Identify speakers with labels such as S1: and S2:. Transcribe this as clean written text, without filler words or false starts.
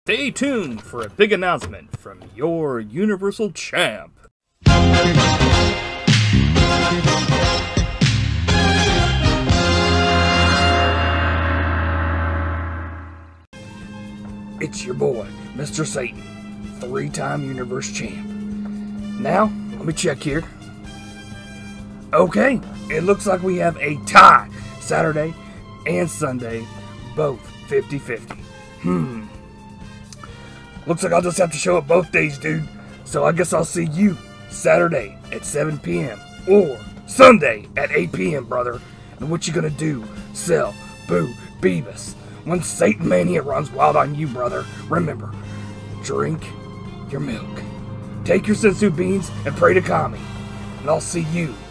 S1: Stay tuned for a big announcement from your Universal Champ. It's your boy, Mr. Satan, 3-time Universe Champ. Now, let me check here. Okay, it looks like we have a tie. Saturday and Sunday, both 50-50. Looks like I'll just have to show up both days, dude. So I guess I'll see you Saturday at 7 p.m. or Sunday at 8 p.m., brother. And what you gonna do? Sell Boo Beavis. When Satan Mania runs wild on you, brother, remember, drink your milk. Take your sensu beans and pray to Kami. And I'll see you